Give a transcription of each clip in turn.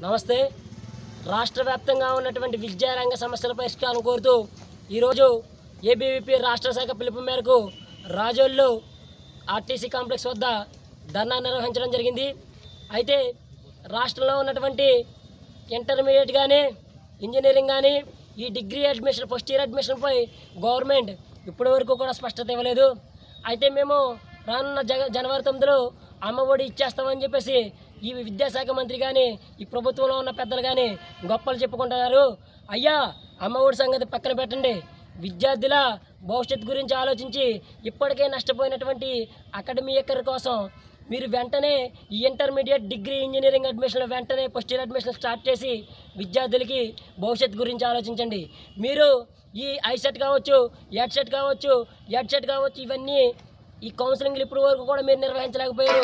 నమస్తే. రాష్ట్ర వ్యాప్తంగా ఉన్నటువంటి విద్యారంగ సమస్యల పరిష్కారం కోరుతూ ఈరోజు ఏబీవీపీ రాష్ట్ర శాఖ పిలుపు మేరకు రాజోల్లో ఆర్టీసీ కాంప్లెక్స్ వద్ద ధర్నా నిర్వహించడం జరిగింది. అయితే రాష్ట్రంలో ఉన్నటువంటి ఇంటర్మీడియట్ కానీ ఇంజనీరింగ్ కానీ ఈ డిగ్రీ అడ్మిషన్ ఫస్ట్ ఇయర్ అడ్మిషన్పై గవర్నమెంట్ ఇప్పటివరకు కూడా స్పష్టత ఇవ్వలేదు. అయితే మేము రానున్న జనవరి 9లో అమ్మఒడి ఇచ్చేస్తామని చెప్పేసి ఈ విద్యాశాఖ మంత్రి కానీ ఈ ప్రభుత్వంలో ఉన్న పెద్దలు కానీ గొప్పలు చెప్పుకుంటున్నారు. అయ్యా, అమ్మఒడి సంగతి పక్కన పెట్టండి. విద్యార్థుల భవిష్యత్తు గురించి ఆలోచించి ఇప్పటికే నష్టపోయినటువంటి అకాడమిక్ కోసం మీరు వెంటనే ఈ ఇంటర్మీడియట్ డిగ్రీ ఇంజనీరింగ్ అడ్మిషన్లు వెంటనే ఫస్ట్ ఇయర్ అడ్మిషన్ స్టార్ట్ చేసి విద్యార్థులకి భవిష్యత్తు గురించి ఆలోచించండి. మీరు ఈ ఐసెట్ కావచ్చు, ఎడ్సెట్ కావచ్చు, ఇవన్నీ ఈ కౌన్సిలింగ్లు ఇప్పటి వరకు కూడా మీరు నిర్వహించలేకపోయారు.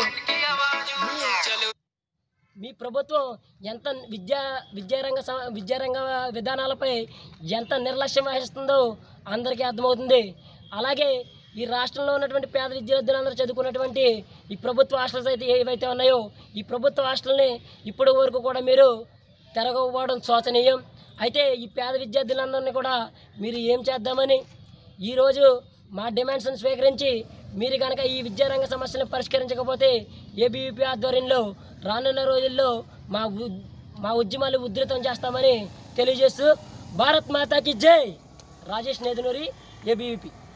మీ ప్రభుత్వం ఎంత విద్యారంగ విధానాలపై ఎంత నిర్లక్ష్యం వహిస్తుందో అందరికీ అర్థమవుతుంది. అలాగే ఈ రాష్ట్రంలో ఉన్నటువంటి పేద విద్యార్థులందరూ చదువుకున్నటువంటి ఈ ప్రభుత్వ హాస్టల్స్ అయితే ఏవైతే ఉన్నాయో ఈ ప్రభుత్వ హాస్టల్ని ఇప్పటి వరకు కూడా మీరు తెరవకపోవడం శోచనీయం. అయితే ఈ పేద విద్యార్థులందరినీ కూడా మీరు ఏం చేద్దామని ఈరోజు మా డిమాండ్స్ని స్వీకరించి మీరు కనుక ఈ విద్యారంగ సమస్యలను పరిష్కరించకపోతే ఏబీవీపీ ఆధ్వర్యంలో రానున్న రోజుల్లో మా ఉద్యమాలు ఉధృతం చేస్తామని తెలియజేస్తూ భారత్ మాతాకి జై. రాజేష్ నేదునూరి, ఏబీవీపీ.